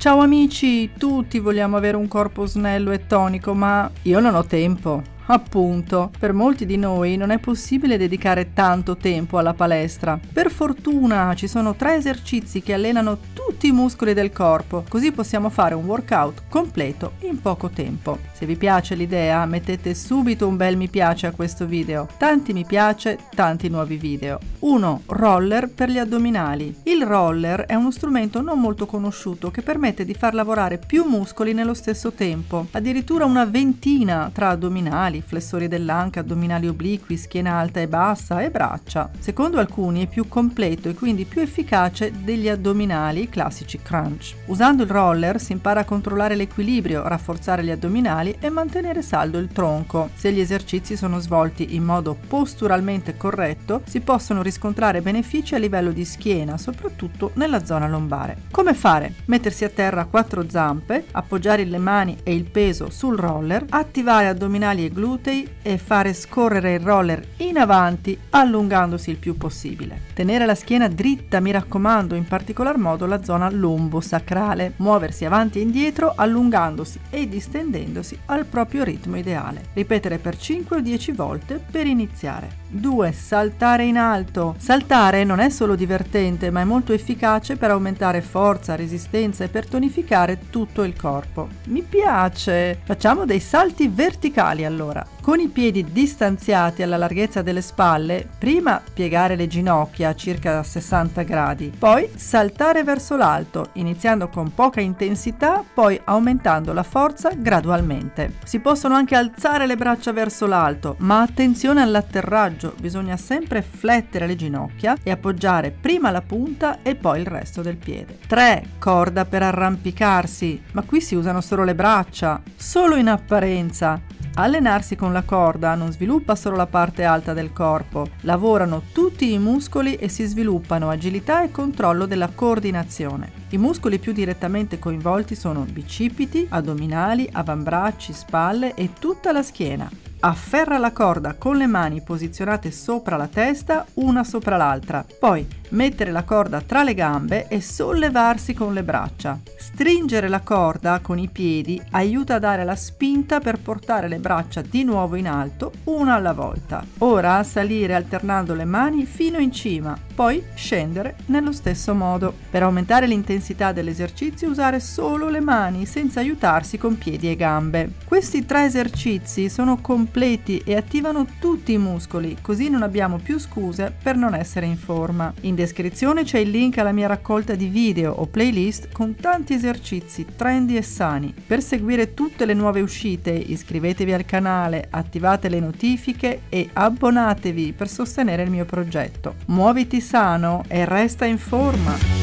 Ciao amici, tutti vogliamo avere un corpo snello e tonico, ma io non ho tempo. Appunto, per molti di noi non è possibile dedicare tanto tempo alla palestra. Per fortuna ci sono 3 esercizi che allenano tutti i muscoli del corpo, così possiamo fare un workout completo in poco tempo. Se vi piace l'idea, mettete subito un bel mi piace a questo video. Tanti mi piace, tanti nuovi video. 1. Roller per gli addominali. Il roller è uno strumento non molto conosciuto che permette di far lavorare più muscoli nello stesso tempo, addirittura una ventina tra addominali, flessori dell'anca, addominali obliqui, schiena alta e bassa e braccia. Secondo alcuni è più completo e quindi più efficace degli addominali classici crunch. Usando il roller si impara a controllare l'equilibrio, rafforzare gli addominali e mantenere saldo il tronco. Se gli esercizi sono svolti in modo posturalmente corretto, si possono riscontrare benefici a livello di schiena, soprattutto nella zona lombare. Come fare? Mettersi a terra a 4 zampe, appoggiare le mani e il peso sul roller, attivare addominali e glutei e fare scorrere il roller in avanti allungandosi il più possibile. Tenere la schiena dritta, mi raccomando, in particolar modo la zona lombosacrale. Muoversi avanti e indietro allungandosi e distendendosi al proprio ritmo ideale. Ripetere per 5 o 10 volte per iniziare. 2. Saltare in alto. Saltare non è solo divertente, ma è molto efficace per aumentare forza, resistenza e per tonificare tutto il corpo. Mi piace! Facciamo dei salti verticali allora. Con i piedi distanziati alla larghezza delle spalle, prima piegare le ginocchia a circa 60 gradi, poi saltare verso l'alto, iniziando con poca intensità, poi aumentando la forza gradualmente. Si possono anche alzare le braccia verso l'alto, ma attenzione all'atterraggio, bisogna sempre flettere le ginocchia e appoggiare prima la punta e poi il resto del piede. 3. Corda per arrampicarsi, ma qui si usano solo le braccia, solo in apparenza. Allenarsi con la corda non sviluppa solo la parte alta del corpo, lavorano tutti i muscoli e si sviluppano agilità e controllo della coordinazione. I muscoli più direttamente coinvolti sono bicipiti, addominali, avambracci, spalle e tutta la schiena. Afferra la corda con le mani posizionate sopra la testa, una sopra l'altra. Poi mettere la corda tra le gambe e sollevarsi con le braccia. Stringere la corda con i piedi aiuta a dare la spinta per portare le braccia di nuovo in alto, una alla volta. Ora salire alternando le mani fino in cima, poi scendere nello stesso modo. Per aumentare l'intensità dell'esercizio usare solo le mani senza aiutarsi con piedi e gambe. Questi 3 esercizi sono completi e attivano tutti i muscoli, così non abbiamo più scuse per non essere in forma. In descrizione c'è il link alla mia raccolta di video o playlist con tanti esercizi trendy e sani. Per seguire tutte le nuove uscite iscrivetevi al canale, attivate le notifiche e abbonatevi per sostenere il mio progetto. Muoviti sano e resta in forma!